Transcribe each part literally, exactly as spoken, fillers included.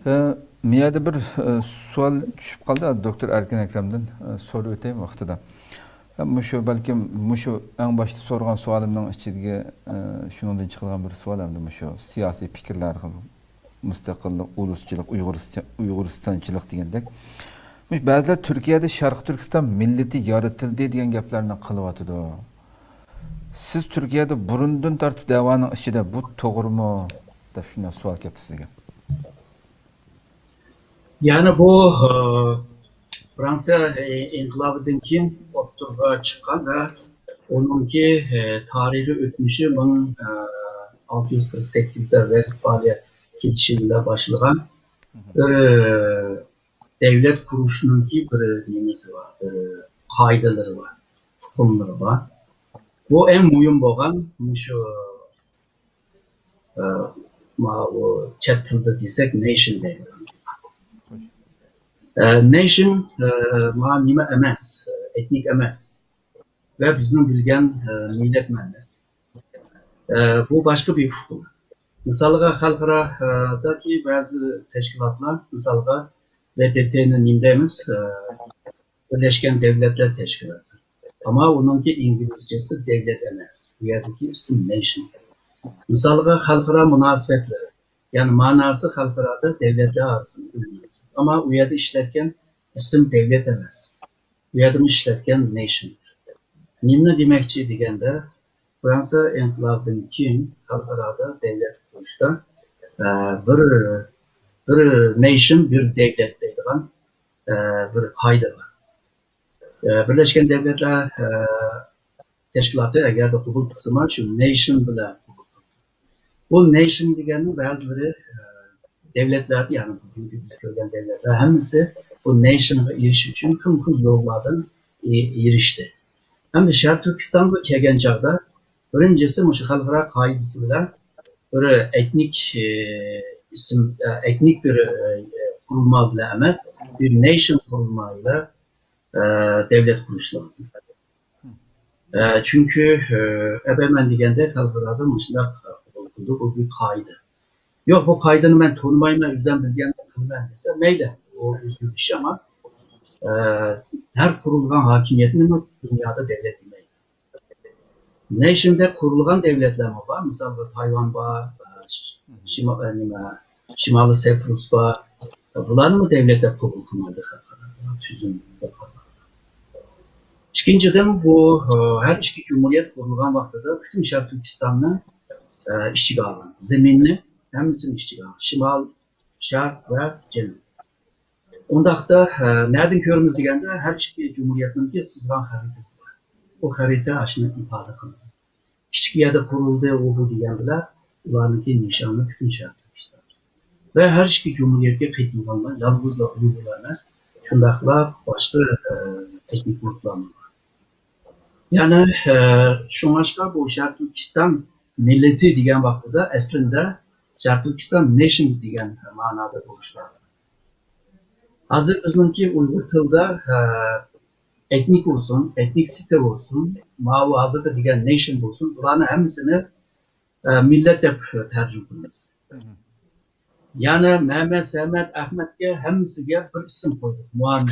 Ee, Miyada bir e, sual düşüp kaldı Doktor Erkin Ekrem'den e, soru öteyim vaxtıda. Hem şu belki şu en başta sorgan sualımdan içindeki e, şundan çıkan bir sual hem de şu siyasi fikirler kıl, müstakillik, ulusçılık, Uyguristan, Uyguristançılık degandek. Muş bazılar Türkiye'de Şarkı Türkistan milleti yaratıldı degan gaplarni qilyapti. Siz Türkiye'de burundan tartib davanın içinde bu to'g'rimi deb shunday savol kelibdi sizga. Yani bu e, Fransa e, inkılabından keyin ortaga çıkan ve onunki e, tarihi ötmüşü bin altı yüz kırk sekizde Westfalia kelişimiyle başlayan bir e, devlet kuruluşununki bir nemesi var, bir kaydaları var, hukumları var. Bu en mühim olan şu e, ma o chat tilde desek nation devlet. E, nation e, ma nime emas, etnik emas ve bizim bilgen e, millet emas. E, bu başka bir hukum. Misalga halkıradaki bazı teşkilatlar, misalga B D T'nin nimdemiz e, Birleşken Devletler Teşkilatı. Ama onunki İngilizcesi devlet emas. Bu yerdeki isim nation. Misalga halkıra münasebetleri. Yani manası halkırada devletler arasında. Ama bu yerde işlerken isim devlet emas. Bu yerde işlerken nation. Nimne demekçi degende Fransa inkılabından keyin halkırada devlet kuruluşta e, bir bir nation, bir devlet deydigan e, bir kaydı var. E, Birleşken Devletler e, Teşkilatı eğer de hukuk kısmı şu nation bile bu nation degenin bazıları e, devletler yani bugünkü biz görgen devletler hemisi bu nation'a eriş için kım kım yollardan e, erişti. Hem de Şarkı Türkistan'da kelgen çağda birincisi şu halkara kaydısı bilen bir etnik e, isim, e, etnik bir e, kurulma bile emez, bir nation kurulmayla e, devlet kuruluş lazım. E, çünkü e, ebemen degende halkırada müşnak oldu, bu bir kaydı. Yok bu kaydını ben tanımayma yüzden bilgen kılmen dese neyle? O üzgün bir şey ama e, her kurulgan hakimiyetinin dünyada devlet demeyi. Nation'da kurulan devletler mi var? Mesela Tayvan var, Şimalı Seprus var. Bunlar mı devletler kurulmadı? Tüzüm. İkinciden bu her iki cumhuriyet kurulan vaxtıda bütün Şarkı Türkistan'ın e, iştigalı, zeminli hemisinin iştigalı. Şimal, Şark ve Cenub. Onda da e, nereden görürüz degende her iki cumhuriyetin bir sızgan haritası var. O harita aşını ifade kılıyor. Hiçbir yerde kuruldu o bu diyenler, onlarınki nişanlı bütün Şarkı Türkistan. Ve her iki cumhuriyete kıytılganlar, yalnızla uygulanmaz. Şundakla başka e, teknik gruplar var. Yani e, şu başka bu Şarkı Türkistan milleti degen vaxtıda aslında Şarkı Türkistan nation degen manada buluş lazım. Hazır bizimki Uygur tılda e, etnik olsun, etnik site olsun, mavi hazırda degen nation olsun, bunların hepsini e, millet hep tercih kılırız. Yani Mehmet, Sehmet, Ahmet'e hepsine bir isim koyduk, Muhammed.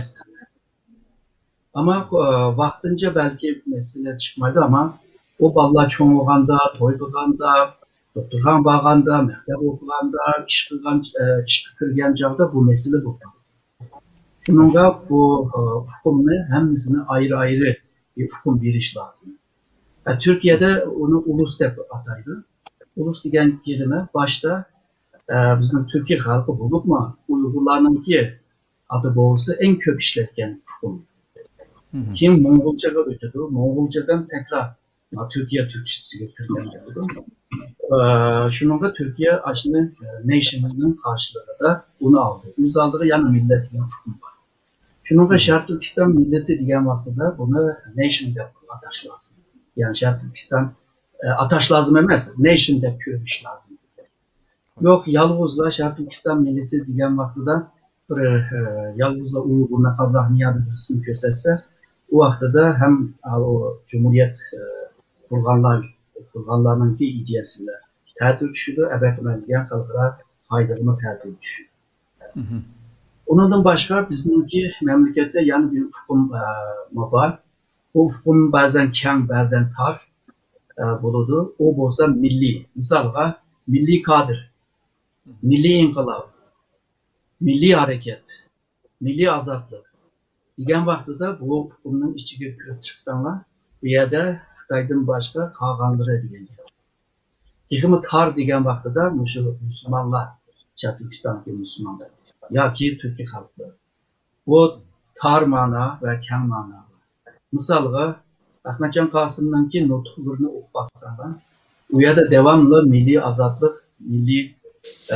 Ama e, vaxtınca belki mesele çıkmadı ama o balla çoğun olganda, toy kılganda, doktorhan bağanda, mektep okuganda, iş kılgan, e, iş kılgan çağda bu mesele bu. Şununla bu e, hukumunu hemsini ayrı ayrı bir hukum bir iş lazım. Yani Türkiye'de onu ulus dep ataydı. Ulus degen kelime başta e, bizim Türkiye halkı bulup mu Uygurlarınki adı boğusu en köp işletken hukum. Kim Mongolcaga ötüdü, Mongolcadan tekrar Türkiye Türkçesi getirken geldi. Ee, şununla Türkiye aslında e, nation'ın karşılığında da bunu aldı. Yüz aldığı yani milletine hukum var. Şununla Şarkı Türkistan milleti diyen vaxtıda bunu nation de ataş lazım. Yani Şarkı Türkistan e, ataş lazım emez, nation de körmüş lazım. Yok yalnızla Şarkı Türkistan milleti diyen vaxtıda bir e, yalnızla Uygur'una Kazak niyadı bir isim kösetse o vaxtıda hem o Cumhuriyet e, kurganlar kurganlarınki ideyasıyla tədbir düşüdü, əbət məndiyen xalqıra faydalığına tədbir düşüdü. Ondan başka bizimki memlekette yani bir ufkum var. O ufkum bazen keng, bazen tar buludu. O bolsa milli. Misalga milli kadir, milli inkılap, milli hareket, milli azatlık. Digen vaxtıda bu ufkumun içine kirip çıksanlar, bu yerde Xitaydan başka kağanları diyen. Yıkımı tar digen vaxtıda Müslümanlar, Türkistan'daki Müslümanlar, ya ki Türkiye halkları. Bu tar mana ve keng mana var. Misalga, Ahmetcan Kasım'ınki notuklarını okup baksanlar, bu yerde devamlı milli azatlık, milli e,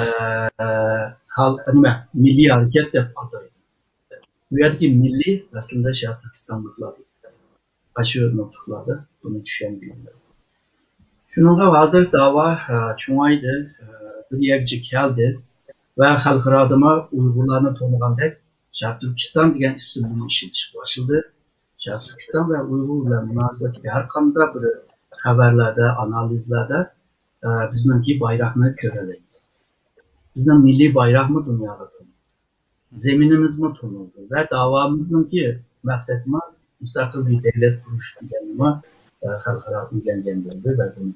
e, milli hareket de adaydı. Bu yerdeki milli aslında Türkistanlıklar. Aşı notuklarda bunu düşünebilirler. Şununla hazır dava çoğaydı, bir yerci geldi ve halkıradıma Uygurlarını tanıgandek Türkistan diyen isimini işitiş başladı. Türkistan ve Uygurlar münasebeti her konuda bir haberlerde, analizlerde e, bizimki bayrağını köreleyiz. Bizim milli bayrak mı dünyada tanındı? Zeminimiz mi tanındı? Ve davamızın ki maksatımı müstakil bir devlet kuruşu diyenime e, halkara ilgilendirildi ve bunu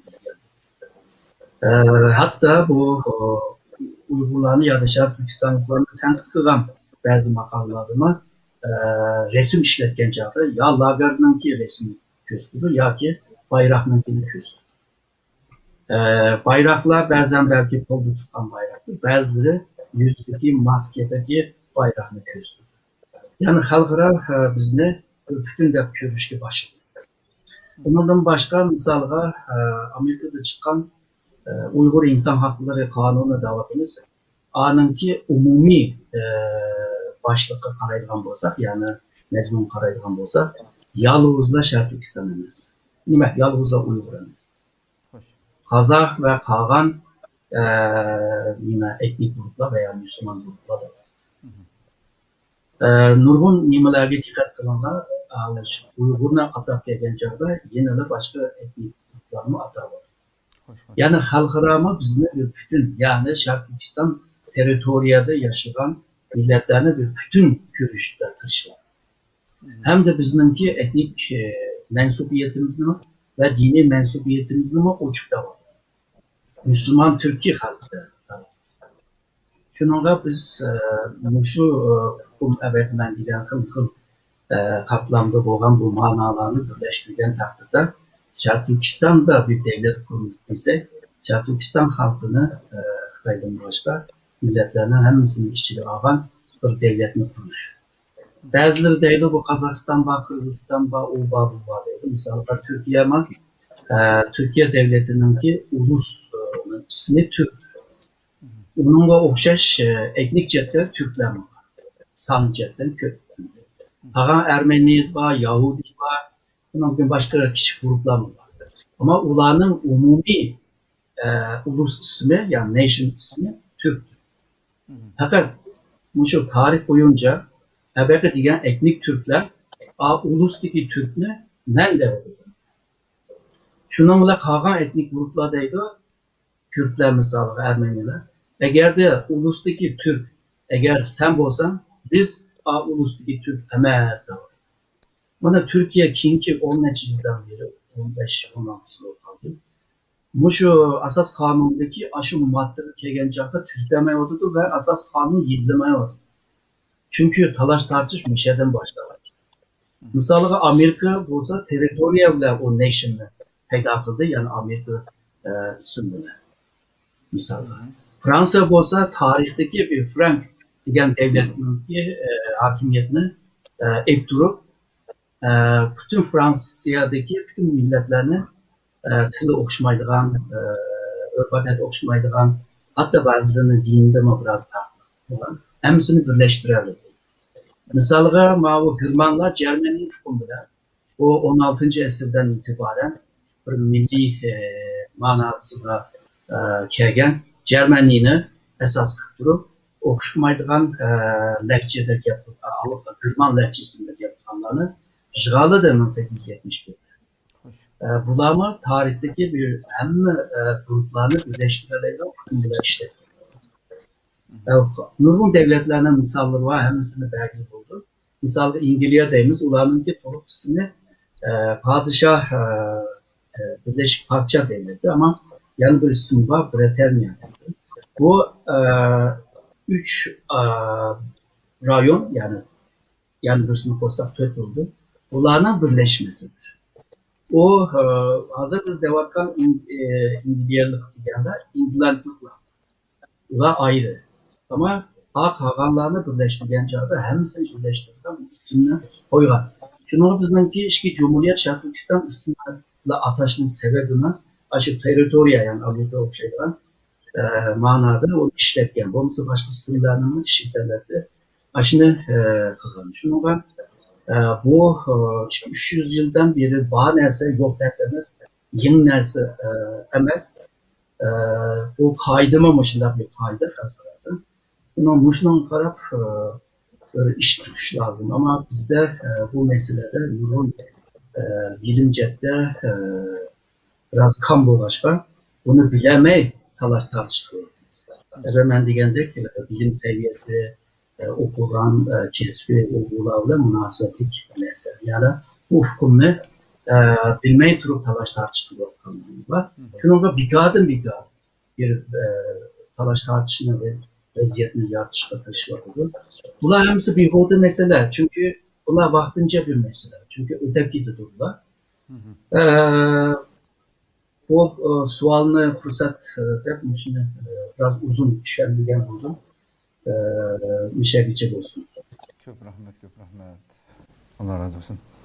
e, hatta bu o, Uygurlarını ya da Türkistanlıklarını tenkit kılan bazı makallarıma e, resim işletken çağda ya lagarınınki resim köstürü ya ki bayrağınınkini köstürü. E, bayraklar bazen belki kolda tutan bayraktır. Bazıları yüzdeki maskedeki bayrağını köstürü. Yani halkara e, bizne bütün de körüşke başladı. Bundan başka misalga e, Amerika'da çıkan e, Uygur İnsan Hakları Kanunu davatımız anınki umumi e, başlıkka qaraydigan bolsak, yani mezmun qaraydigan bolsak, yalğızla Türkistan emas. Nima? Yalğızla Uygur emas. Kazak ve Kağan e, nima etnik gruplar veya Müslüman gruplar da var. E, nurgun nimalarga dikkat kılınlar, Uygur'na atab kelgan chog'da yana başka etnik gruplarni atab var. Yani halkırama bizni bir bütün, yani Türkistan teritoriyada yaşayan milletlerini bir bütün görüşte taşılar. Hem de bizimki etnik e, mensubiyetimizni ve dini mensubiyetimizni uçukta var. Müslüman Türkiye halkı. Şununla biz e, şu hukum evet ben diyen kıl kıl e, kaplamda olan bu manalarını birleştirgen takdirde Türkistan'da bir devlet kurulması ise Türkistan halkını e, Xitaydan başka milletlerinin hemsinin işçiliği alan bir devletini kurmuş. Bazıları deydi bu Kazakistan var, Kırgızistan var, o var, bu var deydi. Mesela Türkiye ama e, Türkiye devletinin ki ulus e, ismi Türk. Onunla okşaş e, etnik cetler Türkler var. San cetler Kürtler. Hagan Ermeni var, Yahudi var, bunun başka kişi gruplar var. Ama ulanın umumi e, ulus ismi, yani nation ismi Türk. Fakat bu şu tarih boyunca evvelki diyen etnik Türkler a ulustaki Türk'ne nerede oldu? Şununla Kağan etnik gruplardaydı Kürtler mesela Ermeniler. Eğer de ulustaki Türk, eğer sen olsan biz a ulustaki Türk emez de var. Bana Türkiye kinki on neticeden beri on beş on altı yıl kaldı. Bu şu asas kanundaki aşı maddeleri kegencakta tüzleme oldu ve asas kanun gizleme oldu. Çünkü talaş tartış meşeden başladı. Mesela Amerika olsa territorial o nation'ı peyda kıldı, yani Amerika e, sınırı. Mesela Fransa olsa tarihteki bir Frank diyen devletin e, hakimiyetini e, ettirip e, bütün Fransa'daki bütün milletlerini e, tili okşamaydıgan, e, örf-adet okşamaydıgan, hatta bazılarını dininde mi biraz farklı olan, hepsini birleştirelim. Mesela Mavu Hırmanlar Cermeni hükümüyle o on altıncı esirden itibaren bir milli e, manasına e, kelgen Cermenliğini esas kıptırıp okşamaydıgan e, lehçede yapıp, alıp da Hırman lehçesinde yapılanlarını Jıgalı da bin sekiz yüz yetmiş bir'de. E, bulama tarihteki bir hem e, gruplarını birleştirerek hükümüyle işletti. Nurgun devletlerinin misalları var, hemisini belki buldu. Misal İngilizce deyimiz, ulanınki toluk kısmı e, padişah e, e, Birleşik Parça Devleti ama yan bir isim var, Britanya. Bu e, üç e, rayon yani yan bir sınıf olsak dört oldu. Bunların birleşmesidir. O e, hazır biz devatkan in, e, İngilizcelik diyenler İngilizcelikle. Ular ayrı. Ama hak havanlarını birleştirgen çağda hemisini birleştirgen isimini koygan. Şunu bizdenki işki Cumhuriyet Şarkı Türkistan isimlerle ataşının sebebine açık teritoriya yani Avrupa okşayılan e, manada o işletken. Bunun başka isimlerinin işletlerdi. Aşını e, kılgan. Şunu ben e, bu e, üç yüz yıldan beri bağ nerse yok derseniz yeni nerse e, emez. E, bu kaydırmamışlar bir kaydı. Buna muşdan karab e, böyle iş tutuş lazım ama bizde e, bu meselede nurun e, bilimcette e, biraz kan bulaşkan. Bunu bilemey talaş tartışılıyor. Evet, ben degende ki bilim seviyesi e, okulan e, kesfi okularla münasebetlik mesele. Yani ufkumunu e, bilmeyi turup talaş tartışılıyor. Çünkü bir kadın bir kadın bir e, talaş tartışına ve vaziyetini yartışma taşıyordu. Bunlar hepsi bir hoda mesele. Çünkü bunlar vaktince bir mesele. Çünkü öteki de durumlar. Ee, bu e, sualını fırsat e, yapmışını e, biraz uzun düşenligen buldum. E, bir şey geçecek olsun. Çok rahmet, çok rahmet. Allah razı olsun.